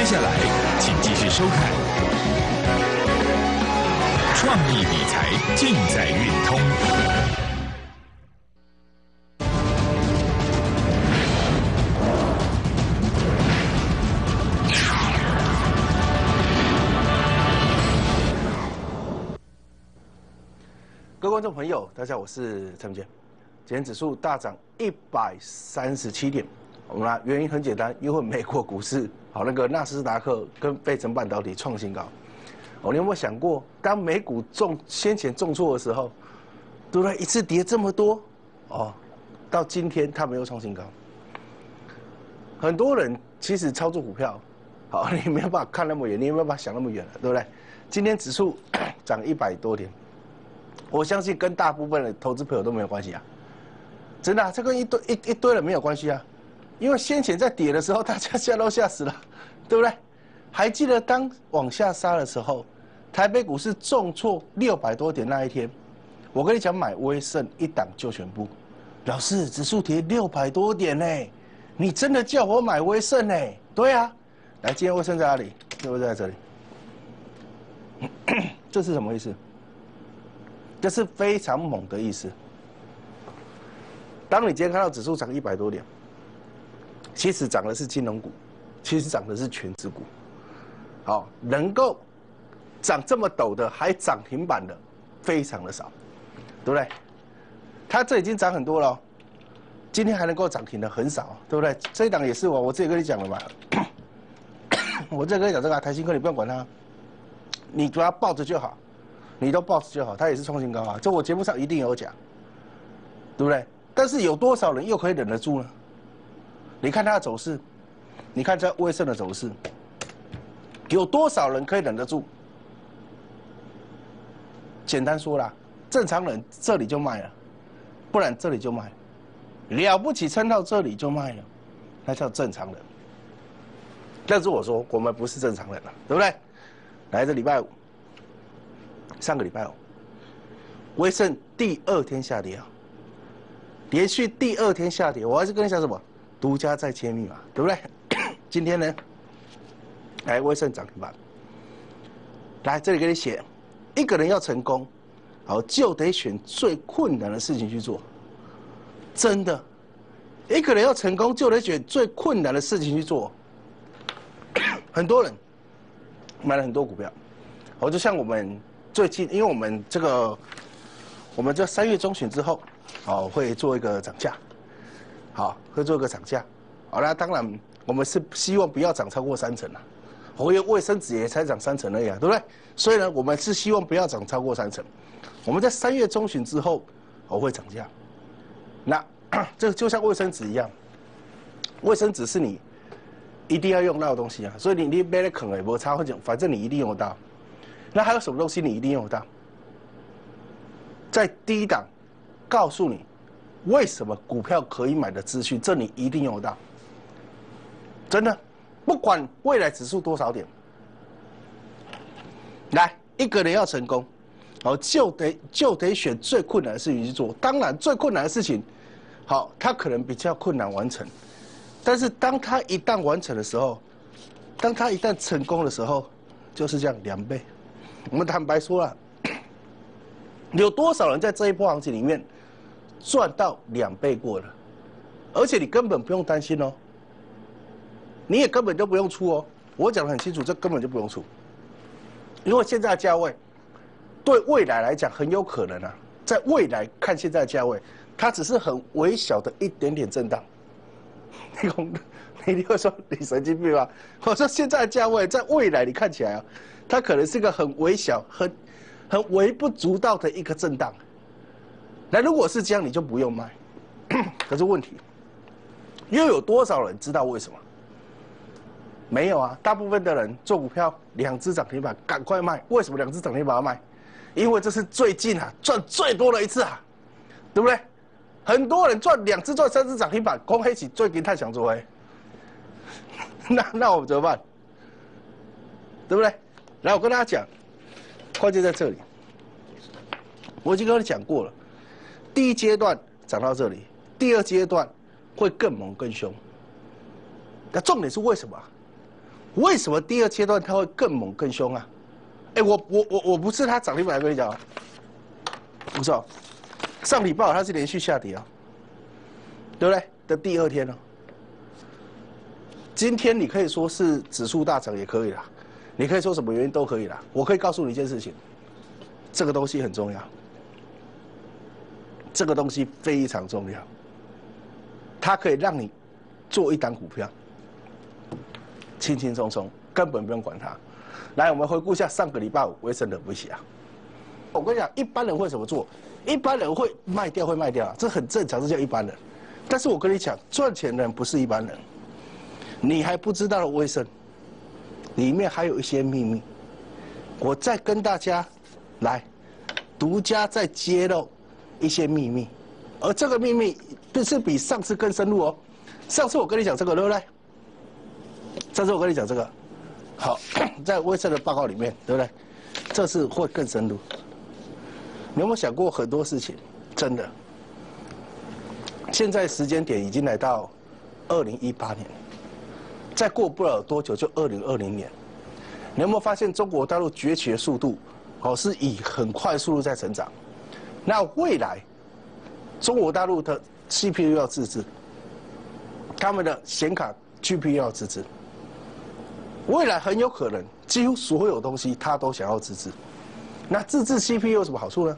下来，请继续收看《创意理财尽在运通》。 各位观众朋友，大家好，我是陈建。今天指数大涨137点，我们原因很简单，因为美国股市那个纳斯达克跟费城半导体创新高。你有没有想过，当美股先前重挫的时候，对不对？一次跌这么多，到今天它没有创新高。很多人其实操作股票，你没有办法看那么远，你也没有办法想那么远了，对不对？今天指数涨100多点。我相信跟大部分的投资朋友都没有关系啊，真的这跟一堆人没有关系啊，因为先前在跌的时候，大家吓都吓死了，对不对？还记得当往下杀的时候，台北股市重挫600多点那一天，我跟你讲买威盛一档就全部，老师指数跌600多点呢，你真的叫我买威盛呢？对啊，来，今天威盛在哪里？就在这里，这是什么意思？这是非常猛的意思。当你今天看到指数涨100多点，其实涨的是金融股，其实涨的是权值股。能够涨这么陡的，还涨停板的，非常的少，对不对？它这已经涨很多了，今天还能够涨停的很少，对不对？这一档也是我之前跟你讲了嘛，我之前跟你讲这个台新科，你不用管它，你主要抱着就好。你都抱着就好，它也是创新高啊，这我节目上一定有讲，对不对？但是有多少人又可以忍得住呢？你看它的走势，你看这威盛的走势，有多少人可以忍得住？简单说啦，正常人这里就卖了，不然这里就卖，了不起撑到这里就卖了，那叫正常人。但是我说我们不是正常人了，对不对？来，这礼拜五。上个礼拜威盛第2天下跌啊，连续第2天下跌，我还是跟你讲什么，独家在揭秘嘛，对不对？今天呢，来威盛涨停板，来这里给你写，一个人要成功，就得选最困难的事情去做，真的，一个人要成功就得选最困难的事情去做。很多人买了很多股票，就像我们。最近，因为我们这3月中旬之后，会做一个涨价，会做一个涨价，那当然我们是希望不要涨超过3成啊，因为卫生纸也才涨3成而已啊，对不对？所以呢，我们是希望不要涨超过3成。我们在3月中旬之后，会涨价。那这就像卫生纸一样，卫生纸是你一定要用到的东西啊，所以你买了坑也不差，反正你一定用得到。那还有什么东西你一定用得到？在第一档告诉你为什么股票可以买的资讯，这你一定用得到。真的，不管未来指数多少点，来一个人要成功，就得选最困难的事情去做。当然，最困难的事情，它可能比较困难完成，但是当它一旦完成的时候，当它一旦成功的时候，就是这样2倍。我们坦白说了，有多少人在这一波行情里面赚到2倍过了？而且你根本不用担心哦，你也根本就不用出哦。我讲得很清楚，这根本就不用出，因为现在的价位对未来来讲很有可能啊，在未来看现在的价位，它只是很微小的一点点震荡。你会说你神经病吧？我说现在的价位在未来你看起来啊，它可能是个很微小、很微不足道的一个震荡。那如果是这样，你就不用卖。可是问题，又有多少人知道为什么？没有啊，大部分的人做股票2只涨停板赶快卖。为什么2只涨停板要卖？因为这是最近赚最多的一次啊，对不对？很多人赚2只、赚3只涨停板，恭喜最近太想做那我们怎么办？对不对？来，我跟大家讲，关键在这里。我已经跟你讲过了，第一阶段涨到这里，第2阶段会更猛更凶。那重点是为什么？ 为什么第二阶段它会更猛更凶啊？哎，我不是它涨停板来跟你讲，不是哦，上礼拜它是连续下跌啊，对不对？的第二天呢，今天你可以说是指数大涨也可以啦，你可以说什么原因都可以啦。我可以告诉你一件事情，这个东西很重要，这个东西非常重要，它可以让你做一档股票，轻轻松松，根本不用管它。来，我们回顾一下上个礼拜五威盛了不起啊！我跟你讲，一般人会怎么做？一般人会卖掉，这很正常，这叫一般人。但是我跟你讲，赚钱的人不是一般人。你还不知道的威盛，里面还有一些秘密。我再跟大家来独家再揭露一些秘密，而这个秘密是比上次更深入哦。上次我跟你讲这个，对不对？上次我跟你讲这个，好，在威盛的报告里面，对不对？这次会更深入。你有没有想过很多事情？真的，现在时间点已经来到2018年，再过不了多久就2020年。你有没有发现中国大陆崛起的速度，是以很快速度在成长？那未来，中国大陆的 CPU 要自制，他们的显卡 GPU 要自制，未来很有可能几乎所有东西它都想要自制。那自制 CPU 有什么好处呢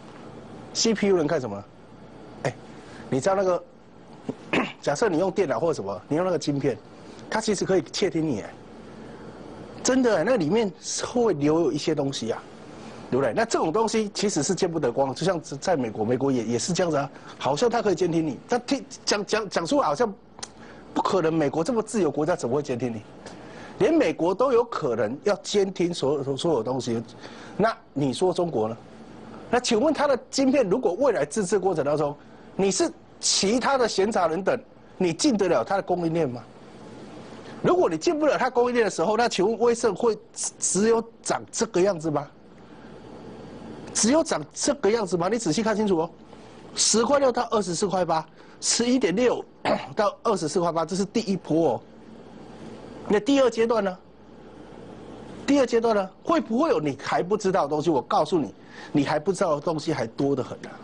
？CPU 能干什么？哎，你知道那个，假设你用电脑或者什么，你用那个晶片，它其实可以窃听你，真的，那里面会留有一些东西啊，对不对？那这种东西其实是见不得光，就像在美国也是这样子啊，好像它可以监听你，但讲出来好像不可能，美国这么自由国家怎么会监听你？连美国都有可能要监听所有东西，那你说中国呢？那请问它的晶片如果未来自制过程当中，你是其他的闲杂人等，你进得了它的供应链吗？如果你进不了它供应链的时候，那请问威盛会只有长这个样子吗？只有长这个样子吗？你仔细看清楚哦，10.6块到24.8块，11.6到24.8块，这是第一波哦。那第二阶段呢？第二阶段呢，会不会有你还不知道的东西？我告诉你，你还不知道的东西还多得很啊！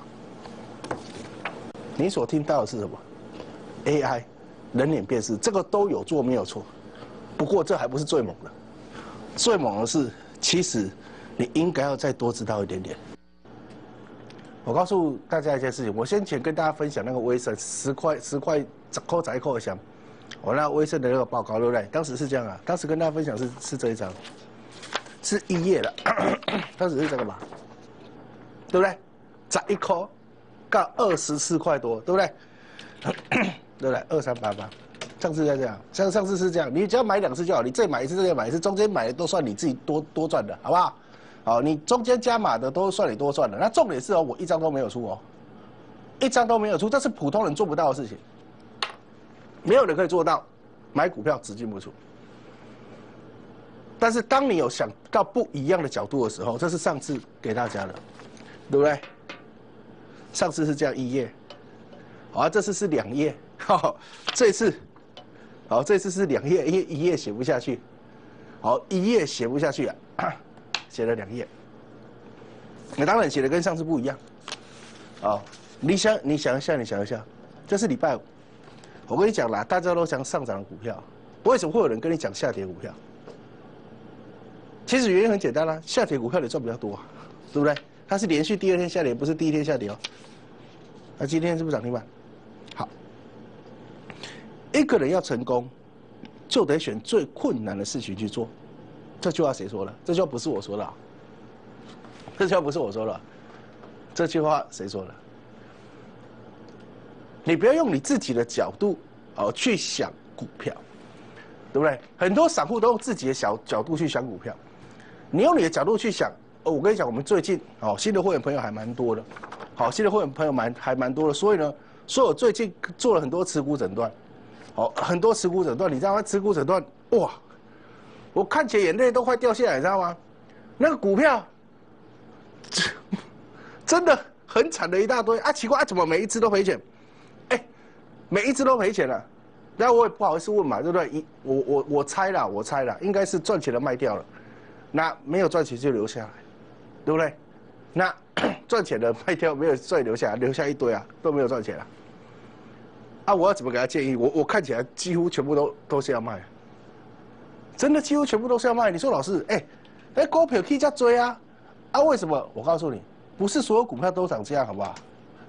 你所听到的是什么 ？AI 人脸辨识，这个都有做没有错。不过这还不是最猛的，最猛的是，其实你应该要再多知道一点点。我告诉大家一件事情，我先前跟大家分享那个威盛10块10块1块箱。我那威盛的那个报告，对不对？当时是这样啊，当时跟大家分享是这一张，是1页的，当时是这个嘛，对不对？11块到24块多，对不对？对不对？2388，上次在这样，上次是这样，你只要买2次就好，你这买一次，这个买一次，中间买的都算你自己多赚的，好不好？好，你中间加码的都算你多赚的。那重点是哦，我1张都没有出哦，1张都没有出，这是普通人做不到的事情。没有人可以做到，买股票只进不出。但是当你有想到不一样的角度的时候，这是上次给大家的，对不对？上次是这样1页，好，这次是2页，这次，好，这次是2页，因为1页写不下去，好，1页写不下去啊，写了2页，那当然写的跟上次不一样，好，你想一下，这是礼拜五。我跟你讲啦，大家都讲上涨的股票，为什么会有人跟你讲下跌股票？其实原因很简单啦，下跌股票你赚比较多啊，对不对？它是连续第2天下跌，不是第1天下跌哦。那今天是不是涨停板？好，一个人要成功，就得选最困难的事情去做。这句话谁说的？这句话不是我说的，这句话不是我说的，这句话谁说的？你不要用你自己的角度去想股票，对不对？很多散户都用自己的角度去想股票，你用你的角度去想。我跟你讲，我们最近新的会员朋友还蛮多的，新的会员朋友还蛮多的，所以呢，我最近做了很多持股诊断，很多持股诊断，你知道吗？持股诊断，哇，我看起来眼泪都快掉下来，你知道吗？那个股票真的很惨的一大堆啊！奇怪啊，怎么每一只都赔钱？每一只都赔钱了， 那我也不好意思问嘛，对不对？我猜啦，应该是赚钱的卖掉了，那没有赚钱就留下来，对不对？那赚钱的卖掉，没有赚留下来，留下一堆啊，都没有赚钱了。啊，我要怎么给他建议？我看起来几乎全部都是要卖，真的几乎全部都是要卖。你说老师，股票可以这追啊？啊，为什么？我告诉你，不是所有股票都长这样，好不好？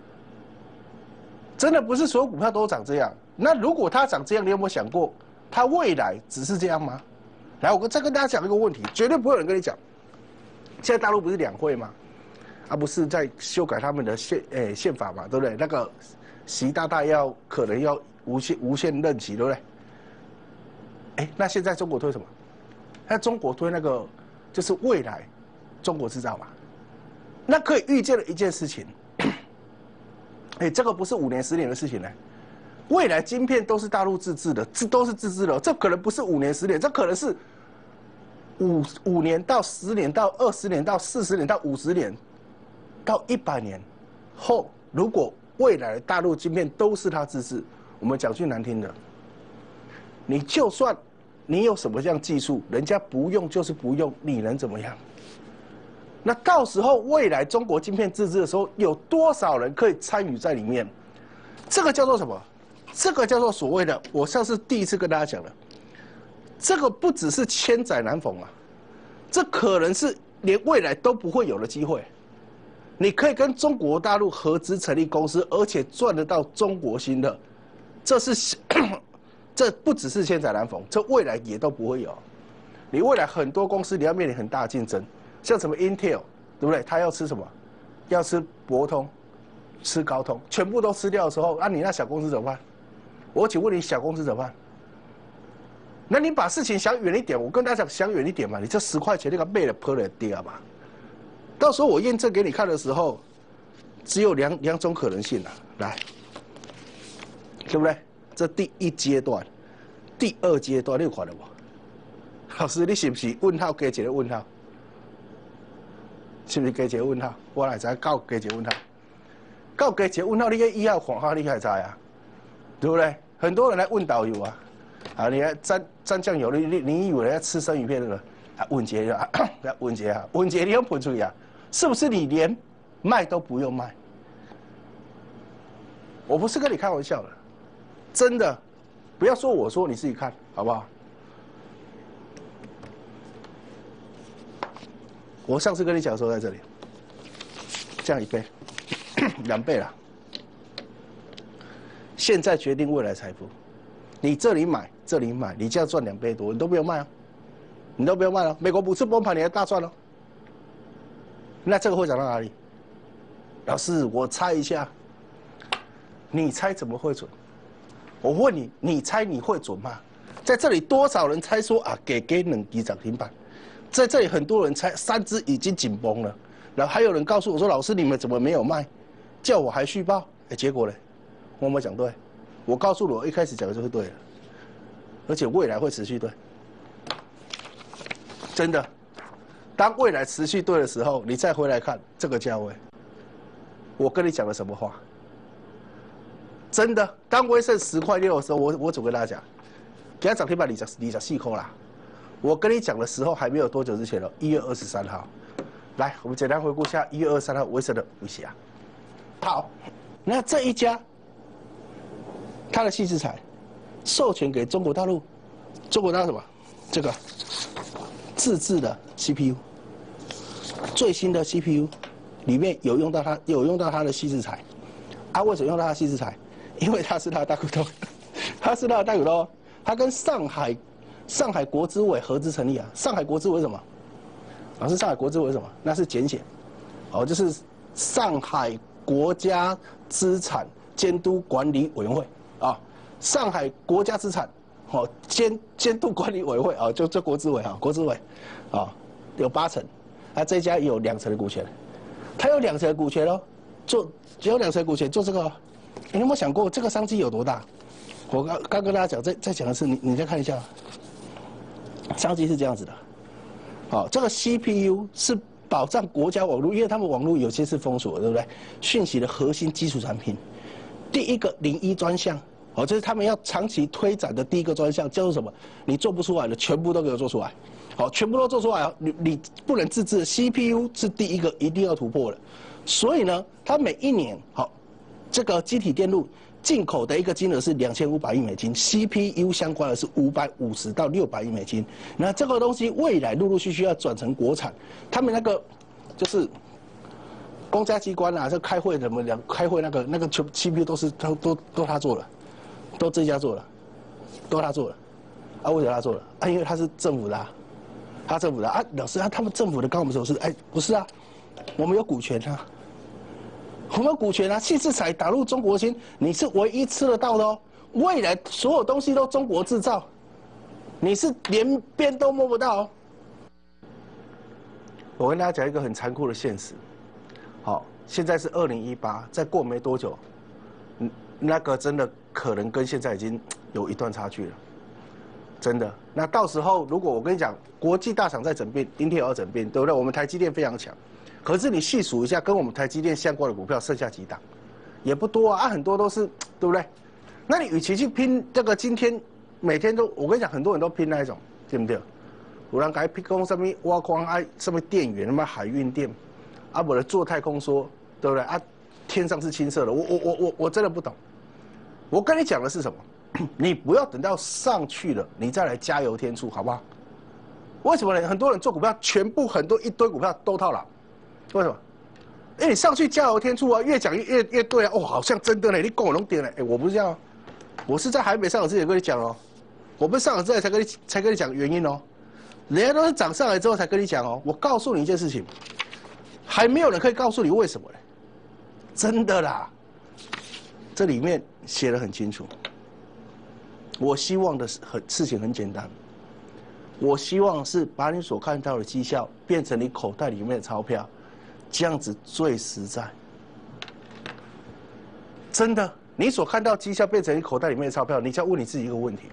真的不是所有股票都长这样。那如果它长这样，你有没有想过，它未来只是这样吗？来，我再跟大家讲一个问题，绝对不会有人跟你讲。现在大陆不是两会吗？啊，不是在修改他们的宪法嘛，对不对？那个习大大可能要无限任期，对不对？那现在中国推什么？那中国推那个就是未来中国制造嘛。那可以预见的一件事情，这个不是5年10年的事情呢。未来晶片都是大陆自制的，都是自制的，这可能不是5年10年，这可能是5年到10年到20年到40年到50年到100年后，如果未来的大陆晶片都是它自制，我们讲句难听的，你就算你有什么样技术，人家不用就是不用，你能怎么样？那到时候未来中国晶片自制的时候，有多少人可以参与在里面？这个叫做什么？这个叫做所谓的，我上次第一次跟大家讲了，这个不只是千载难逢啊，这可能是连未来都不会有的机会。你可以跟中国大陆合资成立公司，而且赚得到中国芯的，这不只是千载难逢，这未来也都不会有。你未来很多公司你要面临很大的竞争，像什么 Intel， 对不对？他要吃什么？要吃博通，吃高通，全部都吃掉的时候，啊，你那小公司怎么办？我请问你，小公司怎么办？那你把事情想远一点，我跟大家讲，想远一点嘛，你这10块钱那个卖了破了跌嘛。到时候我验证给你看的时候，只有两种可能性啊，来，对不对？这第1阶段，第2阶段，你有看到无？老师，你是不是问号加一个问号？是不是加一个问号？我来知到加一个问号，到加一个问号，你个以后看下，你才知啊，对不对？很多人来问导游啊，啊，你来沾酱油，你以为要吃生鱼片的？啊，问节啊，问节你要喷出去啊？是不是你连卖都不用卖？我不是跟你开玩笑的，真的，不要说我说，你自己看好不好？我上次跟你讲的时候在这里，这样1倍，2倍了。现在决定未来财富，你这里买，这里买，你这样赚2倍多，你都不用卖啊，你都不用卖了。美国股市崩盘，你还大赚了。那这个会涨到哪里？老师，我猜一下，你猜怎么会准？我问你，你猜你会准吗？在这里多少人猜说啊，给2支涨停板？在这里很多人猜3只已经紧绷了，然后还有人告诉我说，老师你们怎么没有卖？叫我还续报？结果呢？我有没有讲对？我告诉我一开始讲的就是对的，而且未来会持续对，真的。当未来持续对的时候，你再回来看这个价位，我跟你讲了什么话？真的，当威盛10.6块的时候，我总跟大家讲，给它涨停板24块啦。我跟你讲的时候还没有多久之前了，1月23号。来，我们简单回顾一下1月23号威盛的微息啊。好，那这一家，它的矽智财授权给中国大陆，中国大陆什么？这个自制的 CPU， 最新的 CPU 里面有用到它的矽智财。啊，为什么用到它的矽智财？因为它是它的大股东，它是它的大股东，它跟上海国资委合资成立啊。上海国资委什么？老师，上海国资委什么？那是简写，就是上海国家资产监督管理委员会啊。上海国家资产监督管理委员会啊，就国资委啊，国资委啊，有8成，啊这家有2成的股权，它有2成的股权哦，只有2成股权做这个，你有没有想过这个商机有多大？我刚跟大家讲，再讲一次，你再看一下，商机是这样子的，好，这个 CPU 是保障国家网络，因为他们网络有些是封锁的，对不对？讯息的核心基础产品，第一个01专项， 好，这是他们要长期推展的第一个专项，叫做什么？你做不出来的，全部都给我做出来。好，全部都做出来，你不能自制 CPU 是第一个一定要突破的。所以呢，它每一年好，这个机体电路进口的一个金额是2500亿美金 ，CPU 相关的是550到600亿美金。那这个东西未来陆陆续续要转成国产，他们那个就是公家机关啊，这开会怎么讲？开会那个 CPU 都是都他做了，都这家做了，都他做了。啊，为什么他做了？啊，因为他是政府的啊。他政府的啊，老师啊，他们政府的跟我们说是，哎，不是啊，我们有股权啊，我们有股权啊，细制材打入中国芯，你是唯一吃得到的哦。未来所有东西都中国制造，你是连边都摸不到哦。我跟大家讲一个很残酷的现实，好，现在是2018，再过没多久，那个真的可能跟现在已经有一段差距了。真的，那到时候如果我跟你讲，国际大厂在整并，Intel要整并，对不对？我们台积电非常强，可是你细数一下，跟我们台积电相关的股票剩下几档，也不多啊，很多都是，对不对？那你与其去拼这个今天每天都，我跟你讲，很多人都拼那一种，对不对？有人该拼讲什么挖矿啊，什么电源，什么海运电，啊，不然做太空梭，对不对？啊，天上是青色的，我真的不懂。我跟你讲的是什么？你不要等到上去了，你再来加油添醋，好不好？为什么呢？很多人做股票，全部一堆股票都套牢，为什么？哎，你上去加油添醋啊，越讲越对啊，哦，好像真的呢，你跟我弄点呢，哎，我不是这样，我是在海北上涨之前跟你讲哦，我不是上涨之前才跟你讲原因哦，人家都是涨上来之后才跟你讲哦，我告诉你一件事情，还没有人可以告诉你为什么呢？真的啦，这里面写得很清楚。我希望的事情很简单，我希望是把你所看到的绩效变成你口袋里面的钞票，这样子最实在。真的，你所看到绩效变成你口袋里面的钞票，你就要问你自己一个问题：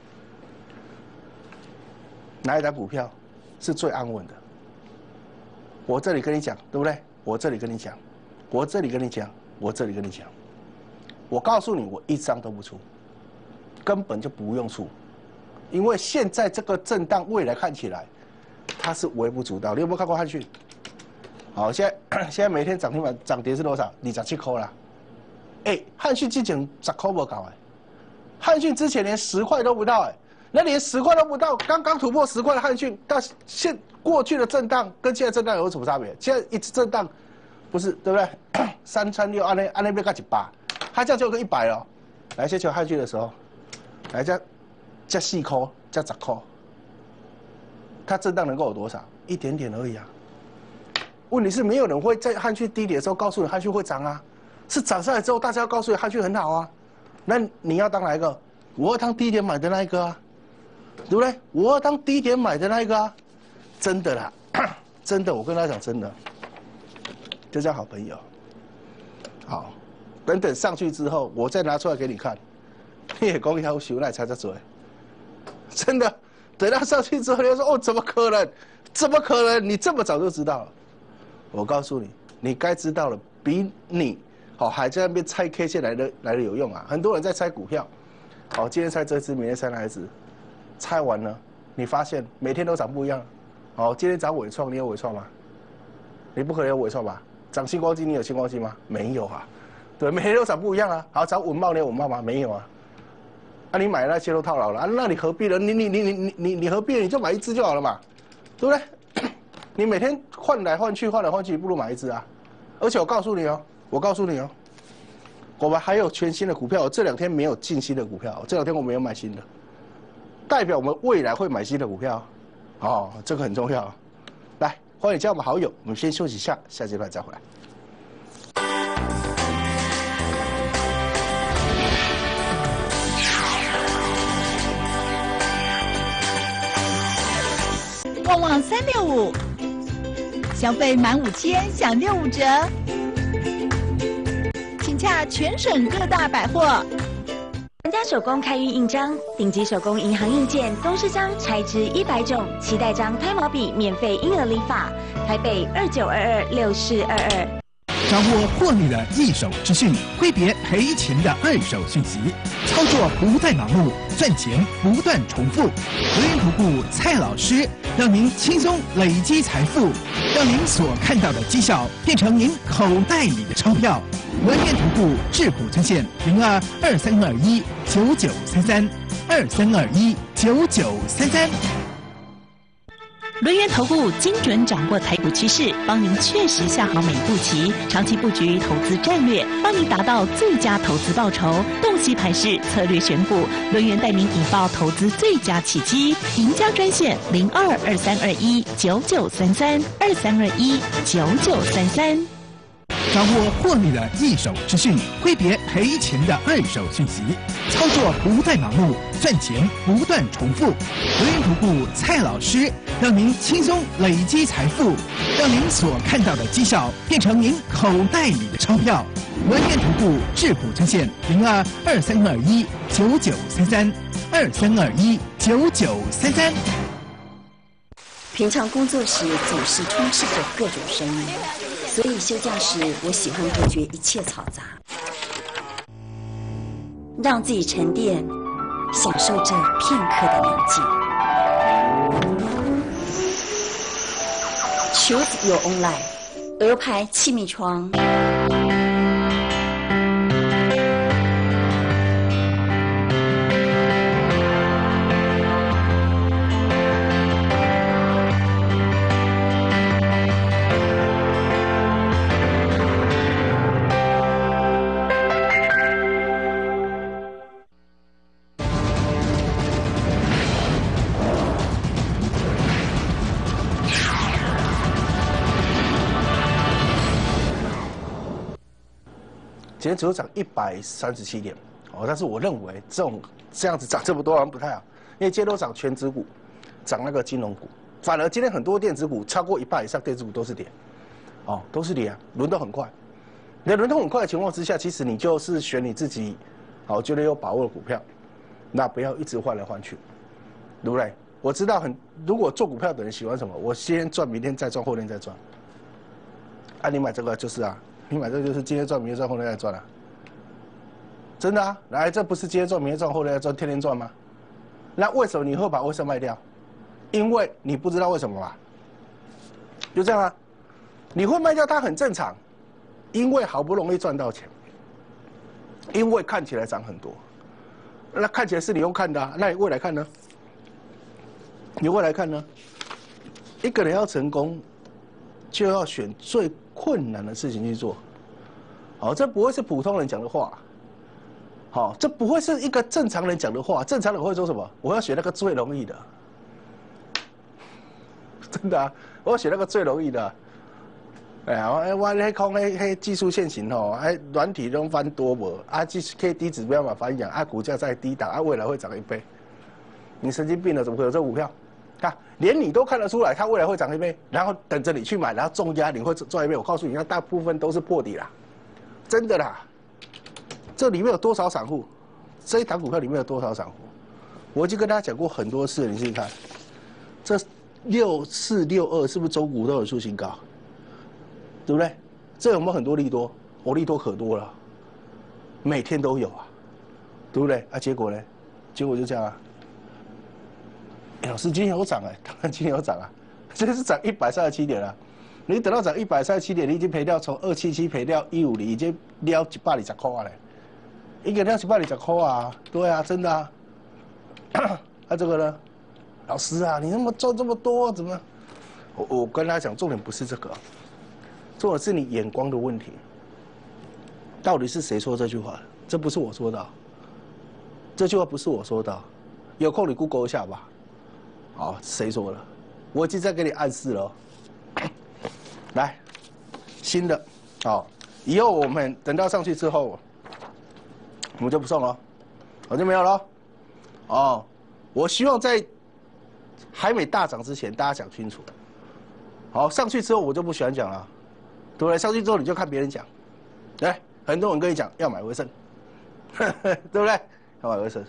哪一档股票是最安稳的？我这里跟你讲，对不对？我这里跟你讲，我这里跟你讲，我这里跟你讲，我告诉你，我一张都不出。根本就不用出，因为现在这个震荡，未来看起来它是微不足道。你有没有看过汉讯？好，现在每天涨停板涨跌是多少？27块啦。哎，汉讯之前10块不搞哎，汉讯之前连10块都不到哎，那连10块都不到，刚刚突破10块的汉讯，但过去的震荡跟现在震荡有什么差别？现在一直震荡，不是对不对？336按那边干100，它这样就有个100了。来，先求汉讯的时候。来加4块，加10块，它震荡能够有多少？一点点而已啊。问题是没有人会在汉讯低点的时候告诉你汉讯会涨啊，是涨上来之后大家要告诉你汉讯很好啊。那你要当哪一个？我要当低点买的那一个啊，对不对？我要当低点买的那一个啊。真的啦，真的，我跟他讲真的，就叫好朋友。好，等上去之后，我再拿出来给你看。你也讲要求那才在做，真的，等到上去之后，你就说哦，怎么可能？怎么可能？你这么早就知道了？我告诉你，你该知道了，比你还在那边猜 K 线来的有用啊！很多人在猜股票，今天猜这只，明天猜那一只，猜完了，你发现每天都涨不一样。今天涨伟创，你有伟创吗？你不可能有伟创吧？涨星光金，你有星光金吗？没有啊。对，每天都涨不一样啊。好，涨稳茂，你有稳茂吗？没有啊。啊，你买那些都套牢了啊，那你何必呢？你何必？你就买一只就好了嘛，对不对？你每天换来换去，不如买一只啊。而且我告诉你哦，我们还有全新的股票，这2天没有进新的股票，这2天我没有买新的，代表我们未来会买新的股票。哦，这个很重要。来，欢迎加我们好友，我们先休息一下，下阶段再回来。 旺旺365，消费满5000享65折，请洽全省各大百货。 专家手工开运印章，顶级手工银行印件，东市乡拆支100种，期待章、胎毛笔免费婴儿理发，台北29226422。 掌握获利的一手资讯，挥别赔钱的二手讯息，操作不再盲目，赚钱不断重复。轮源投顾蔡老师让您轻松累积财富，让您所看到的绩效变成您口袋里的钞票。轮源投顾智埔专线0223219933，23219933。 轮源投顾精准掌握台股趋势，帮您确实下好每一步棋，长期布局投资战略，帮您达到最佳投资报酬。洞悉盘势，策略选股，轮源带您引爆投资最佳契机。赢家专线0223219933，23219933。 掌握获利的一手资讯，挥别赔钱的二手讯息，操作不再盲目，赚钱不断重复。轮源投顾蔡老师让您轻松累积财富，让您所看到的绩效变成您口袋里的钞票。轮源投顾智埔专线0223219933，23219933。 平常工作时总是充斥着各种声音，所以休假时我喜欢隔绝一切嘈杂，让自己沉淀，享受这片刻的宁静。Choose your own life， 鹅牌气密窗。 今天只有涨137点，但是我认为这样子涨这么多好像不太好，因为今天都涨全指股，涨那个金融股，反而今天很多电子股超过一半以上电子股都是跌，都是跌啊，轮动很快。你的轮动很快的情况之下，其实你就是选你自己觉得有把握的股票，那不要一直换来换去，对不对？我知道如果做股票的人喜欢什么，我今天赚，明天再赚，后天再赚。你买这个就是啊。你买这个就是今天赚，明天赚，后天再赚啊！真的啊，来，这不是今天赚，明天赚，后天再赚，天天赚吗？那为什么你会把威盛卖掉？因为你不知道为什么吧？就这样啊，你会卖掉它很正常，因为好不容易赚到钱，因为看起来涨很多，那看起来是你用看的啊，那你未来看呢？你未来看呢？一个人要成功，就要选最困难的事情去做，这不会是普通人讲的话，这不会是一个正常人讲的话。正常人会说什么？我要选那个最容易的，真的啊，我要选那个最容易的。我那空那技术线型软体都翻多无，K D 指标嘛翻扬，股价在低档，未来会涨1倍。你神经病了，怎么会有这股票？连你都看得出来，它未来会涨1倍，然后等着你去买，然后重压你会赚1倍。我告诉你，那大部分都是破底啦，真的啦。这里面有多少散户？这一档股票里面有多少散户？我已经跟大家讲过很多次了，你自己看，这6462是不是周股都有出新高？对不对？这有没有很多利多？利多可多了，每天都有啊，对不对？结果呢？结果就这样啊。老师，今天有涨当然今天有涨啊，这是涨137点了。你等到涨137点，你已经赔掉从277赔掉150，已经撩120块了，一个撩120块啊，对啊，真的啊。这个呢，老师啊，你那么赚这么多，怎么？我跟大家讲，重点不是这个，重点是你眼光的问题。到底是谁说这句话？这不是我说的，这句话不是我说的，有空你 Google 一下吧。谁说的？我已经在给你暗示了。来，新的，以后我们等到上去之后，我们就不送了，我就没有了。我希望在还没大涨之前，大家讲清楚。上去之后我就不喜欢讲了，对不对？上去之后你就看别人讲，对，很多人跟你讲要买威盛，对不对？要买威盛。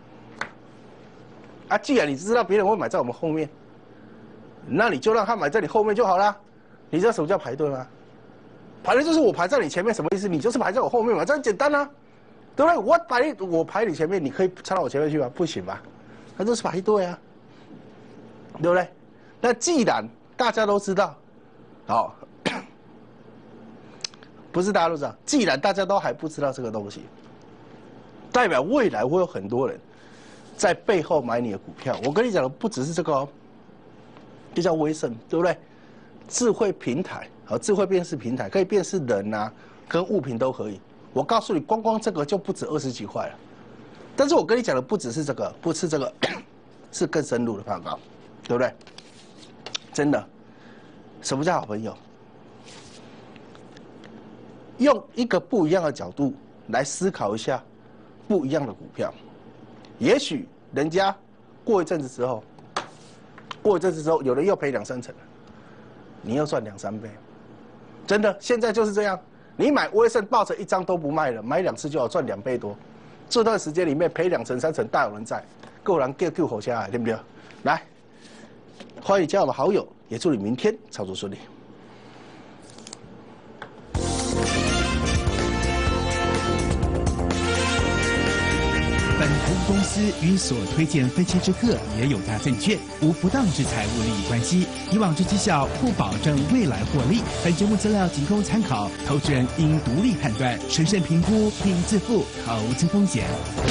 既然你知道别人会买在我们后面，那你就让他买在你后面就好啦。你知道什么叫排队吗？ 排的就是我排在你前面，什么意思？你就是排在我后面嘛，这很简单啊，对不对？我排你前面，你可以插到我前面去吗？不行吧？那就是排队啊，对不对？那既然大家都知道，好，不是大家都知道，既然大家都还不知道这个东西，代表未来会有很多人在背后买你的股票。我跟你讲的不只是这个哦，就叫威盛，对不对？智慧平台，好，智慧辨识平台可以辨识人啊，跟物品都可以。我告诉你，光这个就不止20几块了。但是我跟你讲的不只是这个，不是这个，是更深入的报告，对不对？真的，什么叫好朋友？用一个不一样的角度来思考一下不一样的股票，也许人家过一阵子之后，有人又赔2、3成了，你又赚2、3倍，真的，现在就是这样。你买威盛抱着1张都不卖了，买2次就要赚2倍多。这段时间里面赔2成、3成，大有人在，够人救活下来，对不对？来，欢迎加我们好友，也祝你明天操作顺利。 本投资公司与所推荐分期之客也有大证券，无不当之财务利益关系。以往之绩效不保证未来获利。本节目资料仅供参考，投资人应独立判断、审慎评估并自负投资风险。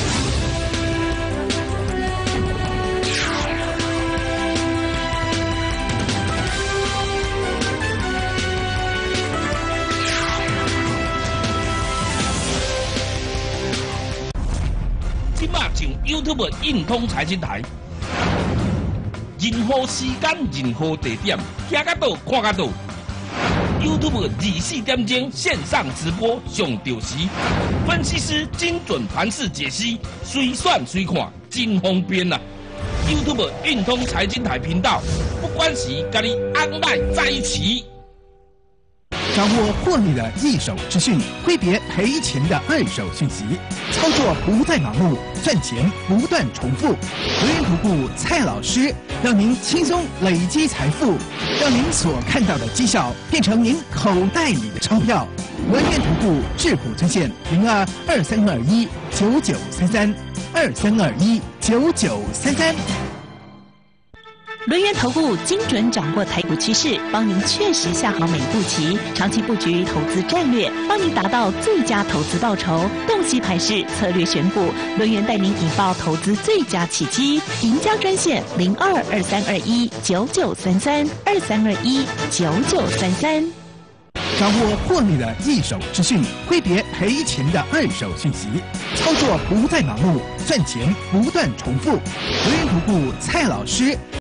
即马上 YouTube 运通财经台，任何时间、任何地点，听得到、看得到。YouTube 24点钟线上直播上到时，分析师精准盘势解析，随选随看，真方便啊！YouTube 运通财经台频道，不管时，甲你安排在一起。 掌握获利的一手资讯，挥别赔钱的2手讯息，操作不再盲目，赚钱不断重复。轮源投顾蔡老师让您轻松累积财富，让您所看到的绩效变成您口袋里的钞票。轮源投顾智普专线02-2321-9933，2321-9933。 轮源投顾精准掌握台股趋势，帮您确实下好每一步棋，长期布局投资战略，帮您达到最佳投资报酬。洞悉盘势，策略选股，轮源带您引爆投资最佳契机。赢家专线02-2321-9933，2321-9933。 掌握获利的一手资讯，挥别赔钱的2手讯息，操作不再盲目，赚钱不断重复。轮源投顾蔡老师